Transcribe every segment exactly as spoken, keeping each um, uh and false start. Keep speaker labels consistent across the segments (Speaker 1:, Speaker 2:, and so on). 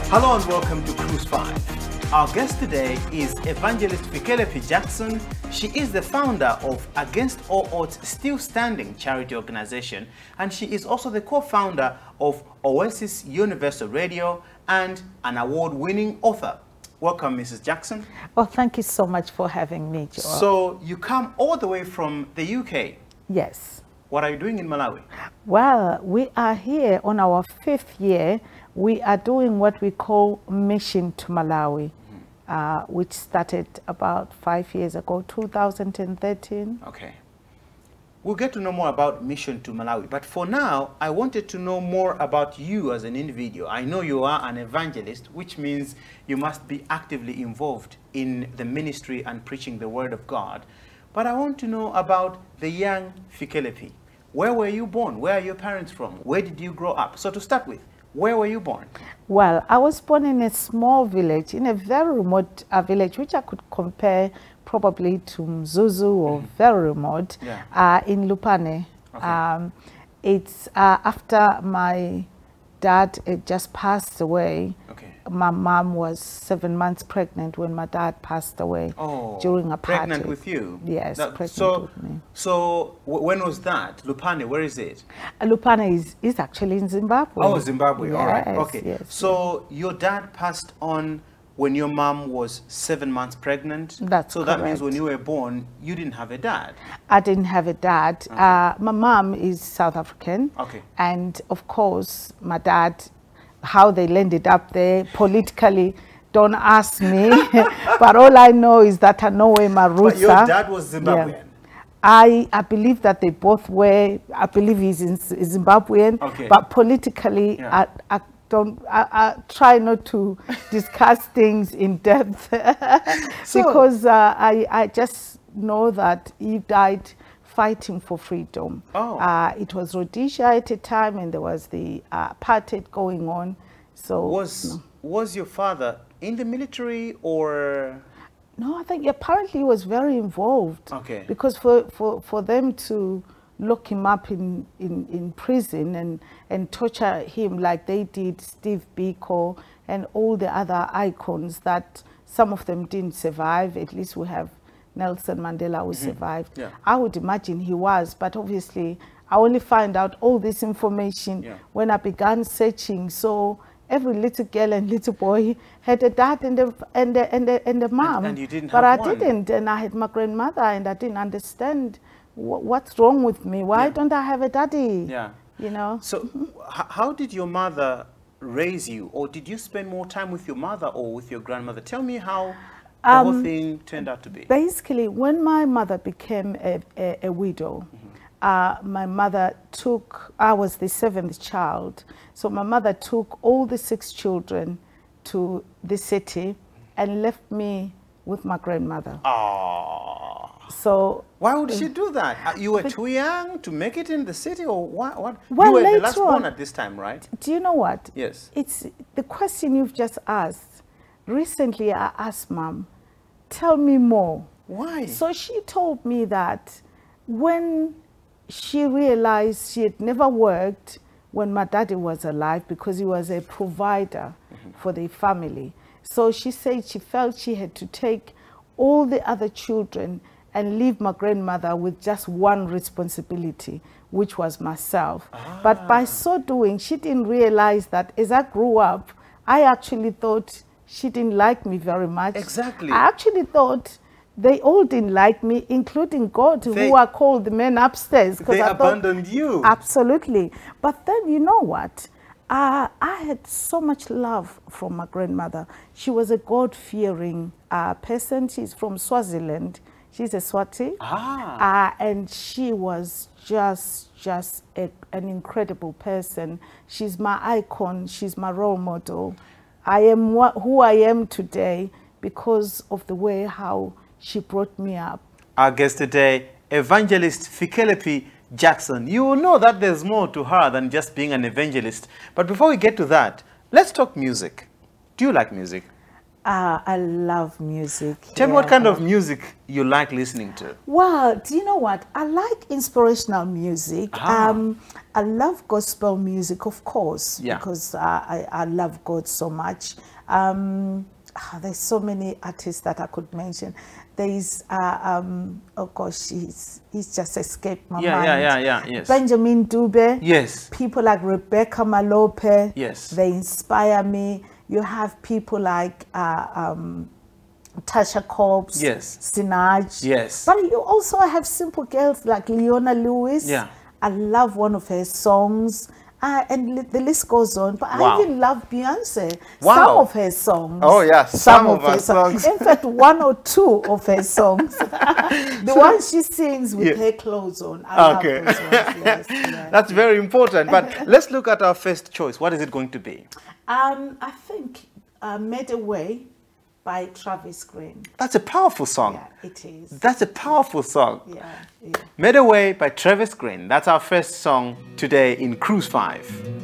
Speaker 1: Hello and welcome to Cruise five. Our guest today is Evangelist Fikelephi Jackson. She is the founder of Against All Odds Still Standing charity organization, and she is also the co-founder of Oasis Universal Radio and an award-winning author. Welcome, Missus Jackson.
Speaker 2: Well, thank you so much for having me, Joab.
Speaker 1: So you come all the way from the U K?
Speaker 2: Yes.
Speaker 1: What are you doing in Malawi?
Speaker 2: Well, we are here on our fifth year. We are doing what we call Mission to Malawi, mm. uh, which started about five years ago, two thousand thirteen.
Speaker 1: Okay. We'll get to know more about Mission to Malawi, but for now, I wanted to know more about you as an individual. I know you are an evangelist, which means you must be actively involved in the ministry and preaching the word of God. But I want to know about the young Fikelephi. Where were you born? Where are your parents from? Where did you grow up? So to start with, where were you born?
Speaker 2: Well, I was born in a small village, in a very remote uh, village, which I could compare probably to Mzuzu or mm. very remote, yeah. uh, in Lupane. Okay. Um, it's uh, after my dad had just passed away. Okay. My mom was seven months pregnant when my dad passed away. Oh, during a party.
Speaker 1: Pregnant with you?
Speaker 2: Yes, that, pregnant
Speaker 1: so,
Speaker 2: with me.
Speaker 1: So when was that? Lupane, where is it?
Speaker 2: Uh, Lupane is, is actually in Zimbabwe.
Speaker 1: Oh, Zimbabwe,
Speaker 2: yes,
Speaker 1: all right. Okay.
Speaker 2: Yes,
Speaker 1: so yes. Your dad passed on when your mom was seven months pregnant?
Speaker 2: That's
Speaker 1: So
Speaker 2: correct.
Speaker 1: That means when you were born, you didn't have a dad?
Speaker 2: I didn't have a dad. Okay. Uh, my mom is South African.
Speaker 1: Okay.
Speaker 2: And of course, my dad, how they landed up there politically, don't ask me. But all I know is that I know where my roots
Speaker 1: are. But your
Speaker 2: are.
Speaker 1: dad was Zimbabwean?
Speaker 2: Yeah. I, I believe that they both were. I believe he's in, Zimbabwean. Okay. But politically, yeah. I, I don't. I, I try not to discuss things in depth so, because uh, I I just know that he died fighting for freedom. Oh. Uh, it was Rhodesia at the time, and there was the uh, apartheid going on. So
Speaker 1: was no. was your father in the military or?
Speaker 2: No, I think apparently he was very involved.
Speaker 1: Okay. Because
Speaker 2: for for for them to lock him up in in in prison and and torture him like they did Steve Biko and all the other icons that some of them didn't survive. At least we have Nelson Mandela who mm-hmm. survived. Yeah. I would imagine he was, but obviously I only find out all this information yeah. when I began searching. So every little girl and little boy had a dad and a and a, and a, and a mom.
Speaker 1: And, and you didn't
Speaker 2: but
Speaker 1: have
Speaker 2: I
Speaker 1: one.
Speaker 2: didn't, and I had my grandmother, and I didn't understand wh what's wrong with me. Why yeah. don't I have a daddy?
Speaker 1: Yeah,
Speaker 2: you know.
Speaker 1: So, mm-hmm. how did your mother raise you, or did you spend more time with your mother or with your grandmother? Tell me how the um, whole thing turned out to be.
Speaker 2: Basically, when my mother became a, a, a widow, mm-hmm. uh, my mother took, I was the seventh child, so my mother took all the six children to the city and left me with my grandmother.
Speaker 1: Oh.
Speaker 2: So
Speaker 1: why would she do that? You were too young to make it in the city, or what? what?
Speaker 2: Well,
Speaker 1: you were
Speaker 2: later
Speaker 1: the last
Speaker 2: on,
Speaker 1: born at this time, right?
Speaker 2: Do you know what?
Speaker 1: Yes.
Speaker 2: It's the question you've just asked. Recently, I asked Mom, tell me more.
Speaker 1: Why?
Speaker 2: So she told me that when she realized she had never worked when my daddy was alive because he was a provider mm-hmm. for the family. So she said she felt she had to take all the other children and leave my grandmother with just one responsibility, which was myself. Ah. But by so doing, she didn't realize that as I grew up, I actually thought she didn't like me very much.
Speaker 1: Exactly.
Speaker 2: I actually thought they all didn't like me, including God, they, who I called the men upstairs.
Speaker 1: They
Speaker 2: I
Speaker 1: abandoned
Speaker 2: thought,
Speaker 1: you.
Speaker 2: Absolutely. But then, you know what? Uh, I had so much love from my grandmother. She was a God-fearing uh, person. She's from Swaziland. She's a Swati. Ah. Uh, and she was just, just a, an incredible person. She's my icon. She's my role model. I am what, who I am today because of the way how she brought me up.
Speaker 1: Our guest today, Evangelist Fikelephi Jackson. You will know that there's more to her than just being an evangelist. But before we get to that, let's talk music. Do you like music?
Speaker 2: Uh, I love music.
Speaker 1: Tell me
Speaker 2: yeah.
Speaker 1: what kind of music you like listening to.
Speaker 2: Well, do you know what? I like inspirational music.
Speaker 1: Ah.
Speaker 2: Um, I love gospel music, of course,
Speaker 1: Yeah.
Speaker 2: because uh, I, I love God so much. Um, ah, there's so many artists that I could mention. There's, uh, um, oh gosh, he's, he's just escaped my
Speaker 1: Yeah,
Speaker 2: mind.
Speaker 1: yeah, yeah, yeah, yes.
Speaker 2: Benjamin Dube.
Speaker 1: Yes.
Speaker 2: People like Rebecca Malope.
Speaker 1: Yes.
Speaker 2: They inspire me. You have people like uh, um, Tasha Cobbs,
Speaker 1: Yes.
Speaker 2: Sinaj.
Speaker 1: Yes.
Speaker 2: But you also have simple girls like Leona Lewis.
Speaker 1: Yeah.
Speaker 2: I love one of her songs. Uh, and li the list goes on. But
Speaker 1: Wow.
Speaker 2: I even love Beyonce.
Speaker 1: Wow.
Speaker 2: Some of her songs.
Speaker 1: Oh, yeah, some of
Speaker 2: her
Speaker 1: her songs.
Speaker 2: In fact, one or two of her songs. The one she sings with
Speaker 1: Yeah.
Speaker 2: her clothes on. I
Speaker 1: Okay.
Speaker 2: love those ones. Yes, yeah.
Speaker 1: That's very important. But let's look at our first choice. What is it going to be?
Speaker 2: Um, I think uh, Made Away by Travis Green.
Speaker 1: That's a powerful song.
Speaker 2: Yeah, it is.
Speaker 1: That's a powerful song.
Speaker 2: Yeah, yeah.
Speaker 1: Made Away by Travis Green. That's our first song today in Cruise five.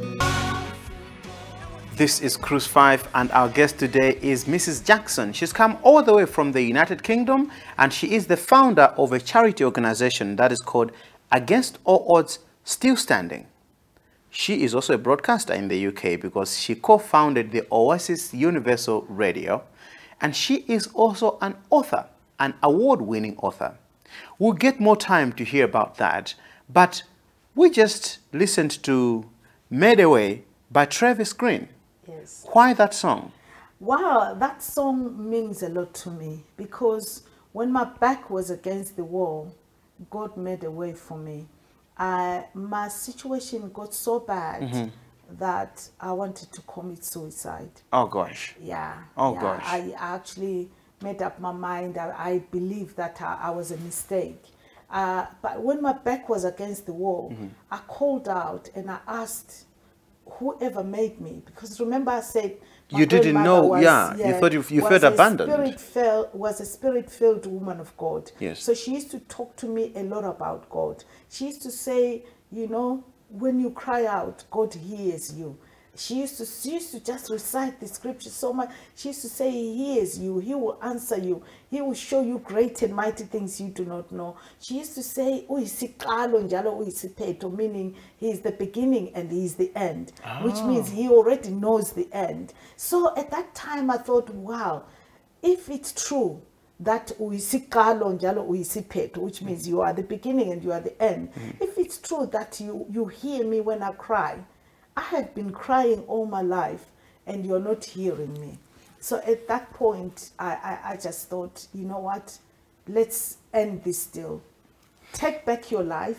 Speaker 1: This is Cruise five, and our guest today is Missus Jackson. She's come all the way from the United Kingdom, and she is the founder of a charity organization that is called Against All Odds Still Standing. She is also a broadcaster in the U K because she co-founded the Oasis Universal Radio, and she is also an author, an award-winning author. We'll get more time to hear about that, but we just listened to Made Away by Travis Green.
Speaker 2: Yes.
Speaker 1: Why that song?
Speaker 2: Wow, that song means a lot to me because when my back was against the wall, God made a way for me. Uh, my situation got so bad mm-hmm. that I wanted to commit suicide.
Speaker 1: Oh gosh.
Speaker 2: Yeah.
Speaker 1: Oh
Speaker 2: yeah,
Speaker 1: gosh.
Speaker 2: I actually made up my mind. I, I believed that I, I was a mistake. Uh, but when my back was against the wall, mm-hmm. I called out and I asked whoever made me, because remember I said my
Speaker 1: you didn't know,
Speaker 2: was,
Speaker 1: yeah,
Speaker 2: yeah,
Speaker 1: you thought you, you
Speaker 2: was
Speaker 1: felt
Speaker 2: a
Speaker 1: abandoned.
Speaker 2: Spirit filled, was a spirit-filled woman of God.
Speaker 1: Yes.
Speaker 2: So she used to talk to me a lot about God. She used to say, you know, when you cry out, God hears you. She used to she used to just recite the scripture so much. She used to say, he hears you, he will answer you, he will show you great and mighty things you do not know. She used to say, uyisikalo njalo uyisiphetho, meaning he is the beginning and he is the end, oh. which means he already knows the end. So at that time I thought, wow, if it's true that uyisikalo njalo uyisiphetho, which means you are the beginning and you are the end, mm. if it's true that you, you hear me when I cry, I have been crying all my life and you're not hearing me. So at that point, I, I, I just thought, you know what, let's end this deal. Take back your life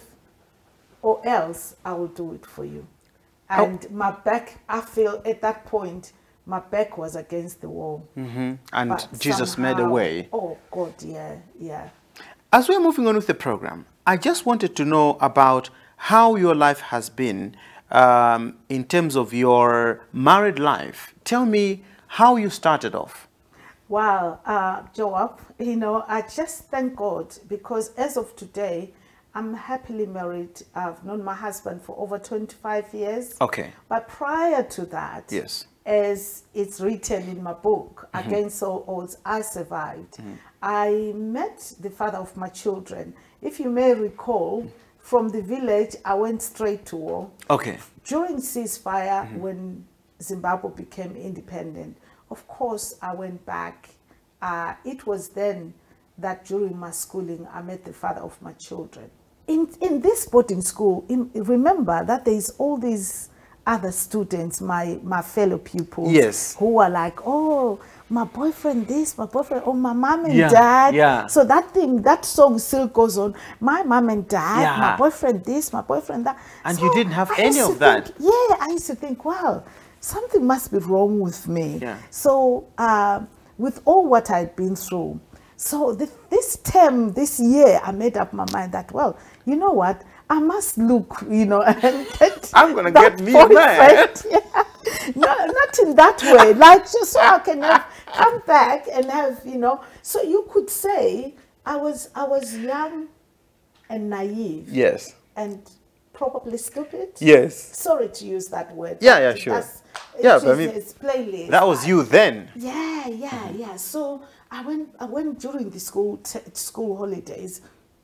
Speaker 2: or else I will do it for you. And oh. my back, I feel at that point, my back was against the wall.
Speaker 1: Mm-hmm. And
Speaker 2: but
Speaker 1: Jesus
Speaker 2: somehow,
Speaker 1: made a way.
Speaker 2: Oh God, yeah, yeah.
Speaker 1: As we're moving on with the program, I just wanted to know about how your life has been Um, in terms of your married life. Tell me how you started off.
Speaker 2: Wow, uh, Joab, you know, I just thank God because as of today, I'm happily married. I've known my husband for over twenty-five years.
Speaker 1: Okay.
Speaker 2: But prior to that,
Speaker 1: yes,
Speaker 2: as it's written in my book, mm-hmm. Against All Odds, I Survived. Mm-hmm. I met the father of my children. If you may recall, mm-hmm. from the village, I went straight to war.
Speaker 1: Okay. During
Speaker 2: ceasefire, mm-hmm. when Zimbabwe became independent, of course, I went back. Uh, it was then that during my schooling, I met the father of my children. In, in this boarding school, in, remember that there is all these other students, my, my fellow pupils,
Speaker 1: yes.
Speaker 2: who are like, oh, my boyfriend this, my boyfriend, oh, my mom and
Speaker 1: yeah,
Speaker 2: dad.
Speaker 1: Yeah.
Speaker 2: So that thing, that song still goes on. My mom and dad,
Speaker 1: yeah.
Speaker 2: my boyfriend this, my boyfriend that.
Speaker 1: And
Speaker 2: so
Speaker 1: you didn't have
Speaker 2: I
Speaker 1: any of that.
Speaker 2: Think, yeah, I used to think, wow, something must be wrong with me.
Speaker 1: Yeah.
Speaker 2: So uh, with all what I'd been through, so the, this term, this year, I made up my mind that, well, you know what, I must look, you know, and get
Speaker 1: I'm going to get me a man.
Speaker 2: Yeah. No, not in that way, like just so I can have, come back and have, you know, so you could say I was, I was young and naive.
Speaker 1: Yes.
Speaker 2: And probably stupid.
Speaker 1: Yes.
Speaker 2: Sorry to use that word.
Speaker 1: Yeah, yeah, sure.
Speaker 2: That's
Speaker 1: Yeah, but I mean,
Speaker 2: playlist.
Speaker 1: that was you then.
Speaker 2: Yeah, yeah, mm-hmm. yeah. So I went, I went during the school school holidays.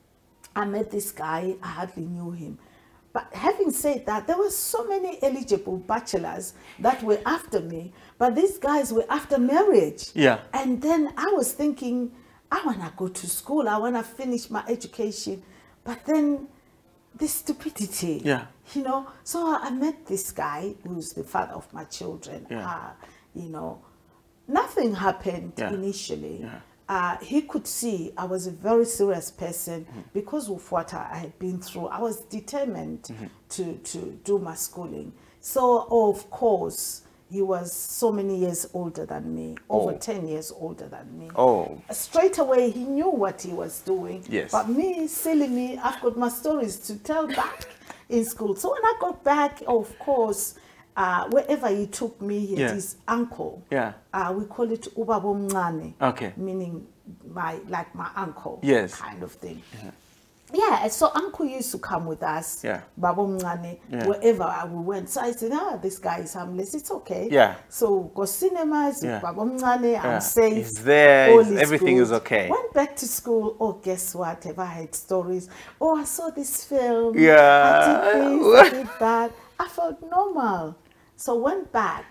Speaker 2: I met this guy. I hardly knew him. But having said that, there were so many eligible bachelors that were after me. But these guys were after marriage.
Speaker 1: Yeah.
Speaker 2: And then I was thinking, I want to go to school. I want to finish my education. But then this stupidity. Yeah. You know, so I met this guy who's the father of my children. Yeah. Uh, you know, nothing happened yeah. initially. Yeah. Uh, he could see I was a very serious person mm-hmm. because of what I had been through. I was determined mm-hmm. to, to do my schooling. So, of course, he was so many years older than me, oh. over ten years older than me. Oh. Straight away, he knew what he was doing. Yes. But me, silly me, I've got my stories to tell back in school. So when I got back, of course, Uh, wherever he took me, he yeah. his uncle. Yeah. Uh, we call it Ubabo Mngane. Okay. Meaning my like my uncle. Yes. Kind of thing. Yeah. Yeah. So uncle used to come with us. Yeah. Babo Mngane. Yeah. Wherever we went. So I said, ah, this guy is harmless. It's okay. Yeah. So go cinemas. Yeah. Babo Mngane. Yeah. I'm safe.
Speaker 1: He's there. All everything good. Is okay.
Speaker 2: Went back to school. Oh, guess what? Have I had stories? Oh, I saw this film.
Speaker 1: Yeah.
Speaker 2: I did this. I did that. I felt normal. So went back,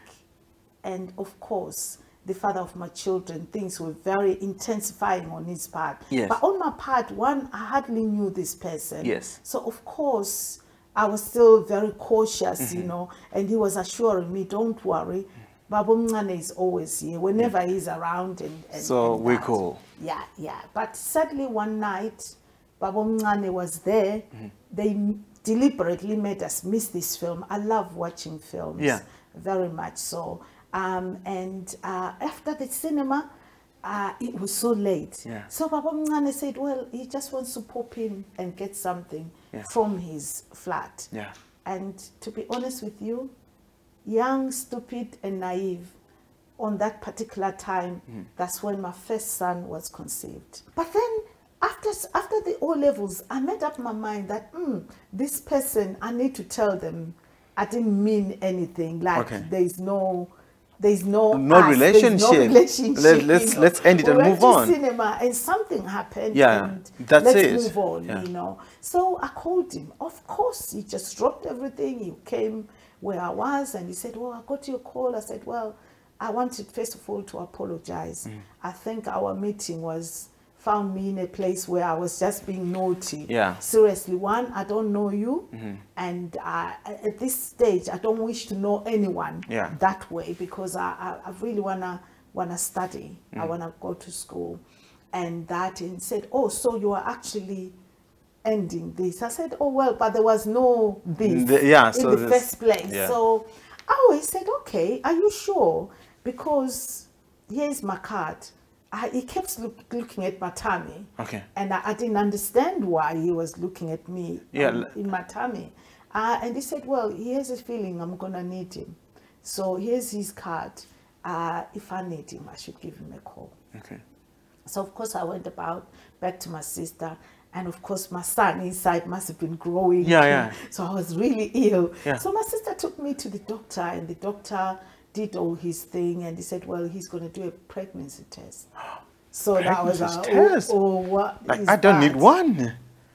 Speaker 2: and of course, the father of my children, things were very intensifying on his part. Yes. But on my part, one, I hardly knew this person. Yes. So of course, I was still very cautious, mm-hmm. you know, and he was assuring me, don't worry, Babo Mngane is always here, whenever yeah. he's around. And, and
Speaker 1: So
Speaker 2: and
Speaker 1: we're cool.
Speaker 2: Yeah, yeah. But sadly, one night, Babo Mngane was there. Mm-hmm. They deliberately made us miss this film. I love watching films, yeah. very much so. Um, and uh, after the cinema, uh, it was so late. Yeah. So Baba Mngane said, well, he just wants to pop in and get something yeah. from his flat. Yeah. And to be honest with you, young, stupid, and naive, on that particular time, mm. that's when my first son was conceived. But then, After, after the O levels, I made up my mind that mm, this person, I need to tell them I didn't mean anything. Like okay. there's no, there's no,
Speaker 1: no us, relationship.
Speaker 2: There's no relationship.
Speaker 1: Let, let's you know? let's end it we and
Speaker 2: went
Speaker 1: move
Speaker 2: to
Speaker 1: on.
Speaker 2: Cinema and something happened.
Speaker 1: Yeah,
Speaker 2: and
Speaker 1: that's
Speaker 2: let's
Speaker 1: it.
Speaker 2: move on.
Speaker 1: Yeah.
Speaker 2: You know. So I called him. Of course, he just dropped everything. He came where I was, and he said, "Well, I got your call." I said, "Well, I wanted first of all to apologize. Mm. I think our meeting was." Found me in a place where I was just being naughty. Yeah. Seriously, one, I don't know you, mm-hmm. and uh, at this stage, I don't wish to know anyone yeah. that way because I, I, I really wanna wanna study. Mm. I wanna go to school, and that and said, oh, so you are actually ending this? I said, oh well, but there was no this the, yeah, in so the this, first place. Yeah. So I always said, okay, are you sure? Because here's my card. I, he kept look, looking at my tummy, okay. and I, I didn't understand why he was looking at me yeah. um, in my tummy. Uh, and he said, well, he has a feeling I'm going to need him. So here's his card. Uh, if I need him, I should give him a call. Okay. So, of course, I went about back to my sister. And, of course, my son inside must have been growing. Yeah, yeah. So I was really ill. Yeah. So my sister took me to the doctor, and the doctor did all his thing, and he said, well, he's going to do a pregnancy test. So pregnancy that was our, test? Oh, oh, what
Speaker 1: like, I don't that? need one.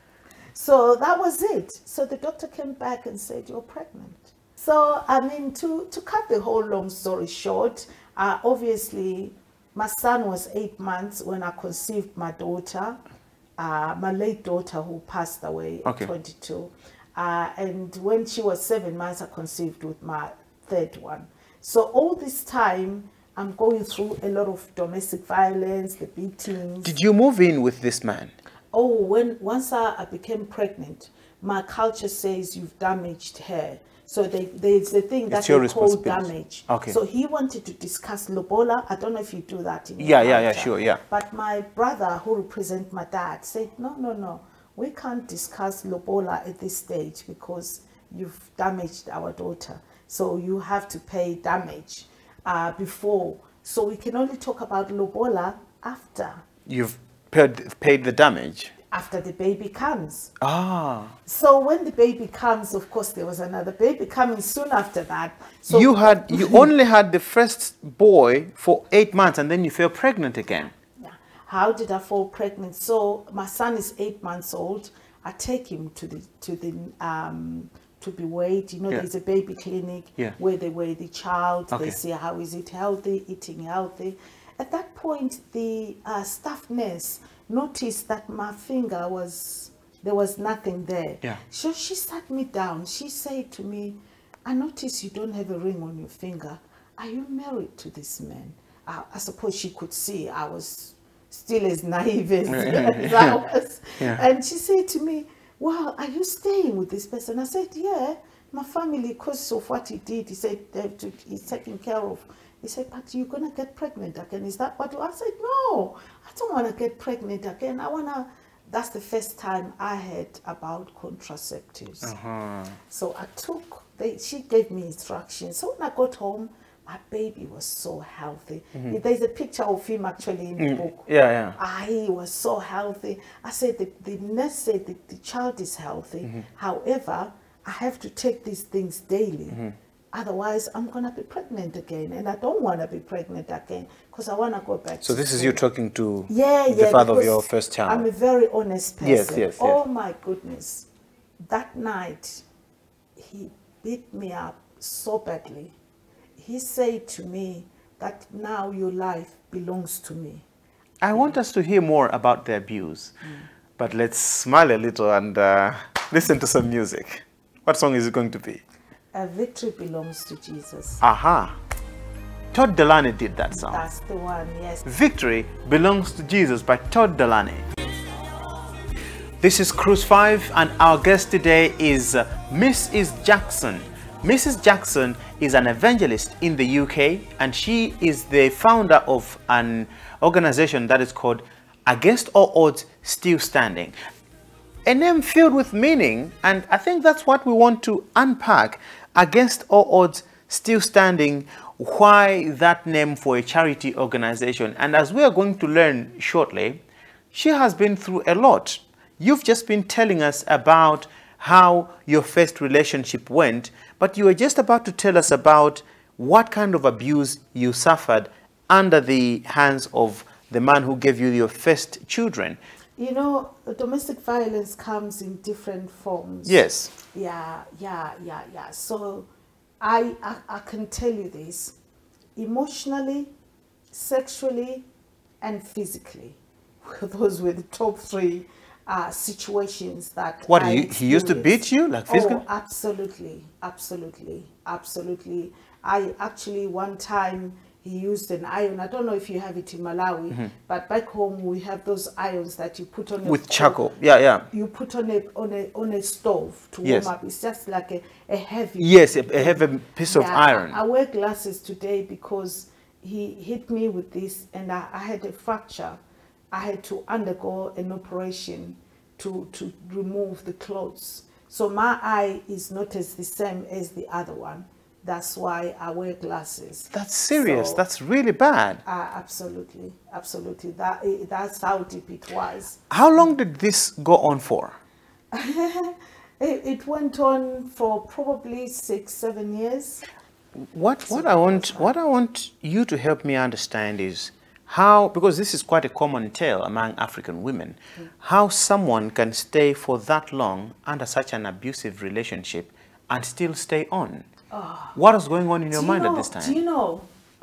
Speaker 2: So that was it. So the doctor came back and said, you're pregnant. So, I mean, to, to cut the whole long story short, uh, obviously, my son was eight months when I conceived my daughter, uh, my late daughter who passed away okay. at twenty-two. Uh, and when she was seven months, I conceived with my third one. So all this time, I'm going through a lot of domestic violence, the beatings.
Speaker 1: Did you move in with this man?
Speaker 2: Oh, when once I, I became pregnant, my culture says you've damaged her. So they, there's the thing that they call damage. Okay. So he wanted to discuss lobola. I don't know if you do that in your
Speaker 1: Yeah, yeah, yeah, sure, yeah.
Speaker 2: But my brother, who represents my dad, said, no, no, no. We can't discuss lobola at this stage because you've damaged our daughter. So you have to pay damage uh, before. So we can only talk about lobola after.
Speaker 1: You've paid, paid the damage?
Speaker 2: after the baby comes.
Speaker 1: Ah.
Speaker 2: So when the baby comes, of course, there was another baby coming soon after that. So
Speaker 1: you had you only had the first boy for eight months, and then you fell pregnant again.
Speaker 2: Yeah. How did I fall pregnant? So my son is eight months old. I take him to the to the um to be weighed. You know,
Speaker 1: Yeah.
Speaker 2: there's a baby clinic
Speaker 1: Yeah.
Speaker 2: where they weigh the child.
Speaker 1: Okay.
Speaker 2: They see how is it healthy, eating healthy. At that point, the uh, staff nurse noticed that my finger was, there was nothing there.
Speaker 1: Yeah.
Speaker 2: So she sat me down. She said to me, I notice you don't have a ring on your finger. Are you married to this man? I, I suppose she could see I was still as naive as, as I was.
Speaker 1: Yeah.
Speaker 2: And she said to me, well, are you staying with this person? I said, yeah, my family, because of what he did, he said they have to, he's taken care of. He said, but you're going to get pregnant again. Is that what? I said, no, I don't want to get pregnant again. I want to, that's the first time I heard about contraceptives.
Speaker 1: Uh-huh.
Speaker 2: So I took, they, she gave me instructions. So when I got home, my baby was so healthy. Mm-hmm. There's a picture of him actually in the
Speaker 1: Mm,
Speaker 2: book.
Speaker 1: yeah, yeah.
Speaker 2: Ah, he was so healthy. I said, the, the nurse said that the child is healthy. Mm-hmm. However, I have to take these things daily. Mm-hmm. Otherwise, I'm going to be pregnant again. And I don't want to be pregnant again because I want to go back
Speaker 1: So
Speaker 2: to
Speaker 1: this
Speaker 2: school.
Speaker 1: is you talking to
Speaker 2: yeah,
Speaker 1: the
Speaker 2: yeah,
Speaker 1: father of your first child.
Speaker 2: I'm a very honest person.
Speaker 1: Yes, yes, yes.
Speaker 2: Oh my goodness. That night, he beat me up so badly. He said to me that now your life belongs to me.
Speaker 1: I want us to hear more about the abuse, mm. but let's smile a little and uh, listen to some music. What song is it going to be?
Speaker 2: A Victory Belongs to Jesus.
Speaker 1: Aha. Todd Delaney did that song.
Speaker 2: That's the one, yes.
Speaker 1: Victory Belongs to Jesus by Todd Delaney. This is Cruise five, and our guest today is uh, Missus Jackson. Missus Jackson is an evangelist in the U K, and she is the founder of an organization that is called Against All Odds Still Standing. A name filled with meaning, and I think that's what we want to unpack. Against All Odds Still Standing, why that name for a charity organization. And as we are going to learn shortly, she has been through a lot. You've just been telling us about how your first relationship went, but you were just about to tell us about what kind of abuse you suffered under the hands of the man who gave you your first children.
Speaker 2: You know, domestic violence comes in different forms.
Speaker 1: Yes.
Speaker 2: Yeah, yeah, yeah, yeah. So I, I, I can tell you this. Emotionally, sexually, and physically. Those were the top three uh, situations that
Speaker 1: What,
Speaker 2: I
Speaker 1: he, he used to beat you, like physically?
Speaker 2: Oh, absolutely, absolutely, absolutely. I actually, one time, he used an iron. I don't know if you have it in Malawi, mm-hmm. but back home we have those irons that you put on a
Speaker 1: with charcoal. Yeah, yeah.
Speaker 2: You put on a on a on a stove to
Speaker 1: yes.
Speaker 2: warm up. It's just like a, a heavy.
Speaker 1: Yes, a, a heavy piece
Speaker 2: yeah,
Speaker 1: of iron.
Speaker 2: I, I wear glasses today because he hit me with this, and I, I had a fracture. I had to undergo an operation to to remove the clothes. So my eye is not as the same as the other one. That's why I wear glasses.
Speaker 1: That's serious. So, that's really bad.
Speaker 2: Uh, absolutely, absolutely. That that's how deep it was.
Speaker 1: How long did this go on for?
Speaker 2: it, it went on for probably six, seven years.
Speaker 1: What what I want what I want you to help me understand is how, because this is quite a common tale among African women, mm. how someone can stay for that long under such an abusive relationship and still stay on. Oh. What was going on in your mind
Speaker 2: know,
Speaker 1: at this time?
Speaker 2: Do you know,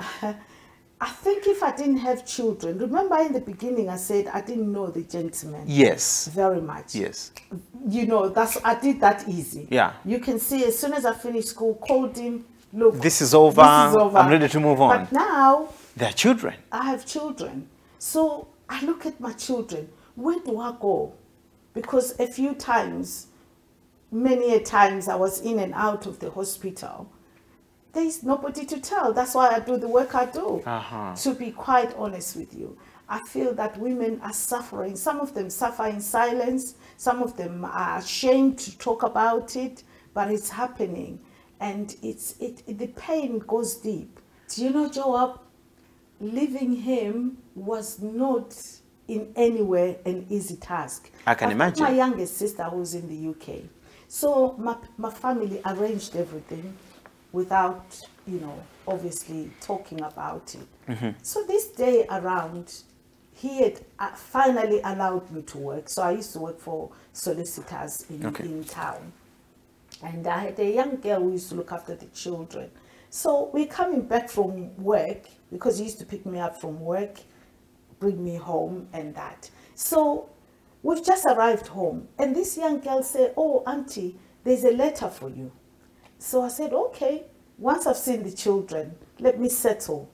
Speaker 2: I think if I didn't have children, remember in the beginning I said I didn't know the gentleman.
Speaker 1: Yes.
Speaker 2: Very much.
Speaker 1: Yes.
Speaker 2: You know, that's I did that easy.
Speaker 1: Yeah.
Speaker 2: You can see as soon as I finished school, called him, look.
Speaker 1: This is over. This is over. I'm ready to move on.
Speaker 2: But now.
Speaker 1: They're children.
Speaker 2: I have children. So I look at my children. Where do I go? Because a few times, many a times I was in and out of the hospital. There's nobody to tell. That's why I do the work I do. Uh-huh. To be quite honest with you, I feel that women are suffering. Some of them suffer in silence. Some of them are ashamed to talk about it, but it's happening. And it's it, it the pain goes deep. Do you know, Joab, leaving him was not in any way an easy task.
Speaker 1: I can
Speaker 2: I've
Speaker 1: imagine.
Speaker 2: got my youngest sister who's in the U K. So my, my family arranged everything without, you know, obviously talking about it. Mm-hmm. So this day around, he had uh, finally allowed me to work. So I used to work for solicitors in,
Speaker 1: Okay.
Speaker 2: in town. And I had a young girl who used to look after the children. So we're coming back from work, because he used to pick me up from work, bring me home and that. So we've just arrived home. And this young girl said, oh, auntie, there's a letter for you. So I said, okay, once I've seen the children, let me settle.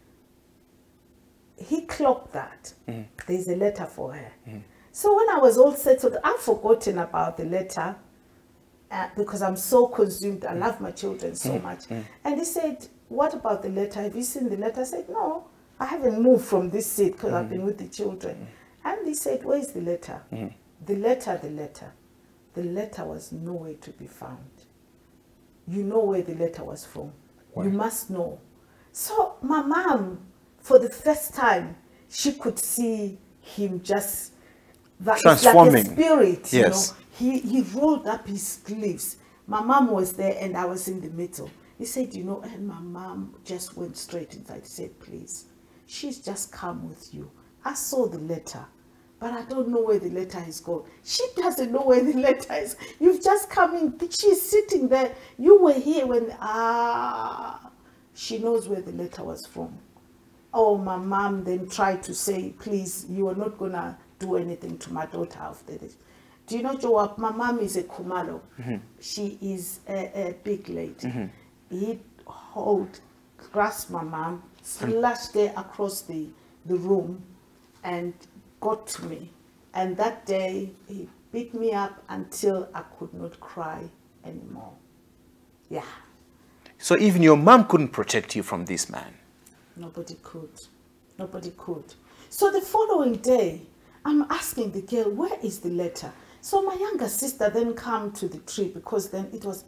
Speaker 2: He clocked that. Mm. There's a letter for her. Mm. So when I was all settled, I've forgotten about the letter uh, because I'm so consumed. I love my children so mm. much. Mm. And he said, what about the letter? Have you seen the letter? I said, no, I haven't moved from this seat because mm. I've been with the children. Mm. And he said, where's the letter? Mm. The letter, the letter. The letter was nowhere to be found. You know where the letter was from. Where? You must know. So my mom, for the first time, she could see him just that
Speaker 1: transforming.
Speaker 2: Like a spirit.
Speaker 1: Yes.
Speaker 2: You know? He he rolled up his sleeves. My mom was there and I was in the middle. He said, you know, and my mom just went straight inside. He said, please, she's just come with you. I saw the letter, but I don't know where the letter is gone. She doesn't know where the letter is. You've just come in. She's sitting there. You were here when, ah, she knows where the letter was from. Oh, my mom then tried to say, please, you are not going to do anything to my daughter after this. Do you know, Joab, my mom is a Kumalo. Mm-hmm. She is a, a big lady. Mm-hmm. He hold, grasped my mom, slashed her across the, the room and got to me. And that day, he beat me up until I could not cry anymore. Yeah.
Speaker 1: So even your mom couldn't protect you from this man?
Speaker 2: Nobody could. Nobody could. So the following day, I'm asking the girl, where is the letter? So my younger sister then came to the tree because then it was,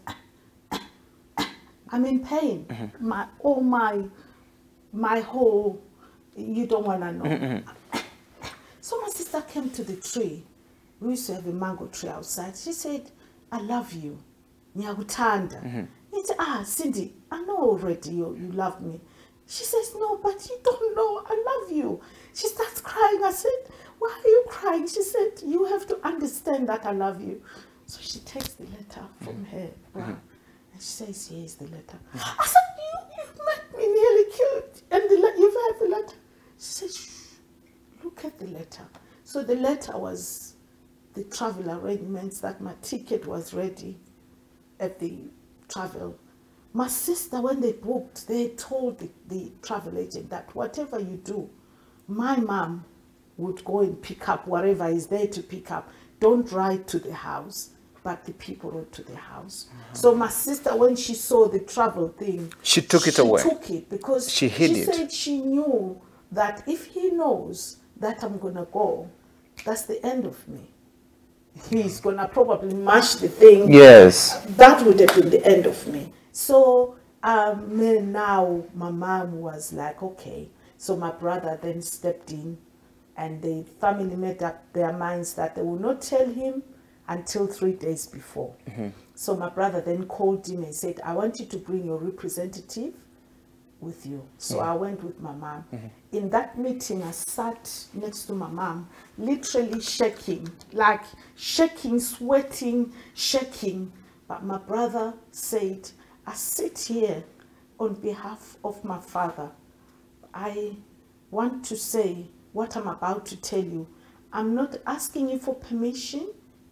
Speaker 2: I'm in pain. Mm-hmm. My, all my, my whole, you don't want to know. Mm-hmm. So my sister came to the tree. We used to have a mango tree outside. She said, I love you. Nyagutanda. Mm-hmm. He said, ah, Cindy, I know already you, you love me. She says, no, but you don't know. I love you. She starts crying. I said, why are you crying? She said, you have to understand that I love you. So she takes the letter from her. Wow. Mm-hmm. And she says, here's the letter. Mm-hmm. I said, you, you made me nearly killed. And the le- you've had the letter. She said, shh, look at the letter. So the letter was the travel arrangements, that my ticket was ready at the travel. My sister, when they booked, they told the, the travel agent that whatever you do, my mom would go and pick up whatever is there to pick up. Don't ride to the house, but the people rode to the house. Mm-hmm. So my sister, when she saw the travel thing,
Speaker 1: she took it
Speaker 2: she
Speaker 1: away.
Speaker 2: She took it because
Speaker 1: she hid
Speaker 2: she
Speaker 1: it.
Speaker 2: said she knew that if he knows that I'm going to go, that's the end of me. He's going to probably mash the thing.
Speaker 1: Yes.
Speaker 2: That would have been the end of me. So um, now my mom was like, okay. So my brother then stepped in and the family made up their minds that they will not tell him until three days before. Mm-hmm. So my brother then called him and said, I want you to bring your representative with you. So mm-hmm. I went with my mom. Mm-hmm. In that meeting, I sat next to my mom, literally shaking, like shaking, sweating, shaking. But my brother said, I sit here on behalf of my father. I want to say what I'm about to tell you. I'm not asking you for permission.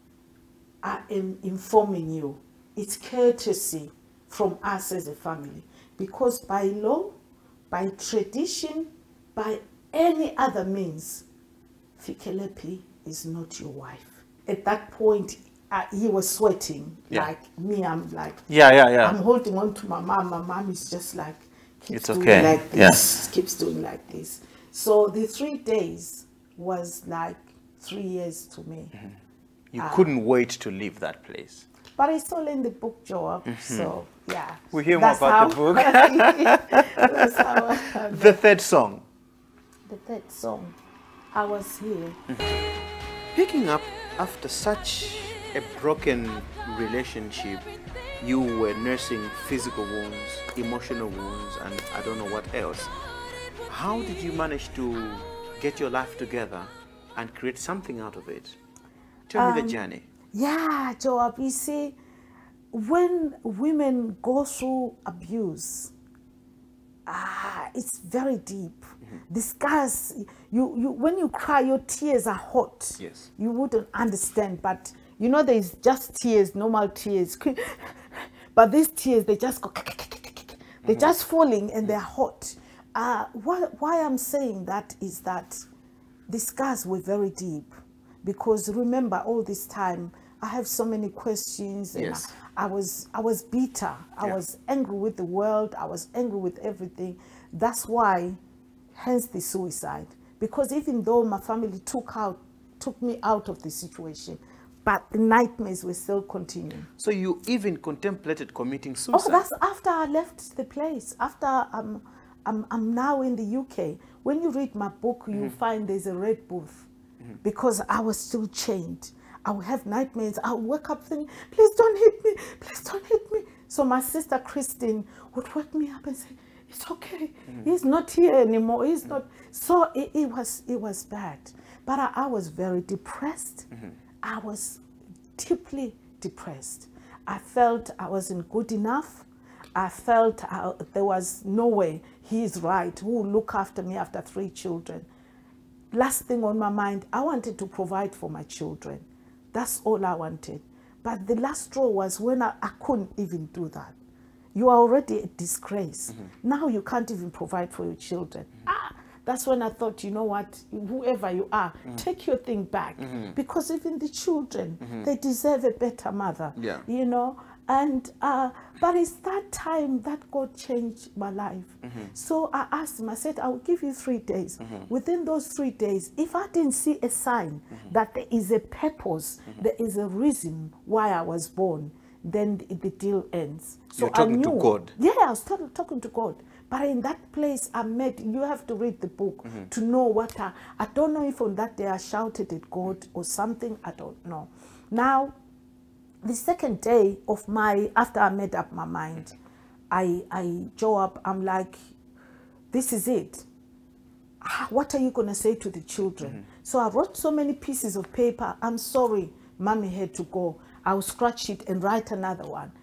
Speaker 2: I am informing you. It's courtesy from us as a family. Because by law, by tradition, by any other means, Fikelephi is not your wife. At that point, Uh, he was sweating, yeah. Like me, I'm like,
Speaker 1: yeah, yeah, yeah.
Speaker 2: I'm holding on to my mom. My mom is just like, keeps
Speaker 1: it's
Speaker 2: doing
Speaker 1: okay.
Speaker 2: like this, yes. Keeps doing like this. So the three days was like three years to me. Mm-hmm.
Speaker 1: You
Speaker 2: uh,
Speaker 1: couldn't wait to leave that place.
Speaker 2: But it's all in the book, Joab. Mm-hmm. So yeah.
Speaker 1: We hear more about
Speaker 2: how,
Speaker 1: the book.
Speaker 2: That's how I,
Speaker 1: the third song.
Speaker 2: The third song. I was here.
Speaker 1: Picking up after such a broken relationship, you were nursing physical wounds, emotional wounds, and I don't know what else. How did you manage to get your life together and create something out of it? Tell um, me the journey.
Speaker 2: Yeah, Joab, you see, when women go through abuse, ah, it's very deep. Mm-hmm. The scars, you, you, when you cry, your tears are hot.
Speaker 1: Yes.
Speaker 2: You wouldn't understand, but you know, there's just tears, normal tears. But these tears, they just go, they're mm-hmm. just falling and they're hot. Uh, what, why I'm saying that is that the scars were very deep. Because remember, all this time, I have so many questions. And
Speaker 1: yes.
Speaker 2: I, I was I was bitter. I yeah. was angry with the world. I was angry with everything. That's why, hence the suicide. Because even though my family took out, took me out of the situation, but the nightmares were still continuing.
Speaker 1: So you even contemplated committing suicide?
Speaker 2: Oh, that's after I left the place. After um, I'm, I'm now in the U K. When you read my book, mm-hmm. you find there's a red booth. Mm-hmm. Because I was still chained. I would have nightmares. I would wake up thinking, please don't hit me. Please don't hit me. So my sister Christine would wake me up and say, it's okay. Mm-hmm. He's not here anymore. He's mm-hmm. not. So it, it, was, it was bad. But I, I was very depressed. Mm-hmm. I was deeply depressed. I felt I wasn't good enough. I felt I, there was no way he's right. Who will look after me after three children? Last thing on my mind, I wanted to provide for my children. That's all I wanted. But the last straw was when I, I couldn't even do that. You are already a disgrace. Mm-hmm. Now you can't even provide for your children. Mm-hmm. Ah, that's when I thought, you know what, whoever you are, mm-hmm. take your thing back. Mm-hmm. Because even the children, mm-hmm. they deserve a better mother.
Speaker 1: Yeah.
Speaker 2: You know? And, uh, but it's that time that God changed my life. Mm-hmm. So I asked him, I said, I will give you three days. Mm-hmm. Within those three days, if I didn't see a sign mm-hmm. that there is a purpose, mm-hmm. there is a reason why I was born, then the, the deal ends. So
Speaker 1: You're talking
Speaker 2: I knew,
Speaker 1: to God?
Speaker 2: Yeah, I was talking, talking to God. But in that place I met, you have to read the book mm-hmm. to know what I, I don't know if on that day I shouted at God or something, I don't know. Now, the second day of my, after I made up my mind, I, I, Joab, I'm like, this is it. What are you going to say to the children? Mm-hmm. So I wrote so many pieces of paper. I'm sorry, mommy had to go. I'll scratch it and write another one.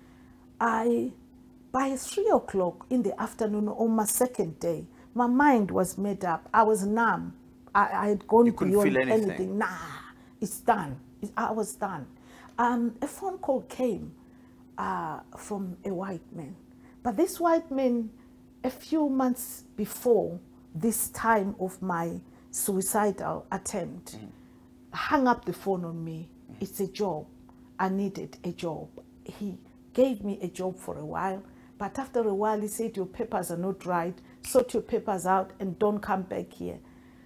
Speaker 2: I, by three o'clock in the afternoon on my second day, my mind was made up. I was numb. I, I had gone
Speaker 1: you couldn't
Speaker 2: beyond
Speaker 1: feel anything.
Speaker 2: anything. Nah, it's done. It, I was done. Um, a phone call came uh, from a white man. But this white man, a few months before this time of my suicidal attempt, mm-hmm. hung up the phone on me. Mm-hmm. It's a job. I needed a job. He gave me a job for a while, but after a while he said, your papers are not right, sort your papers out and don't come back here.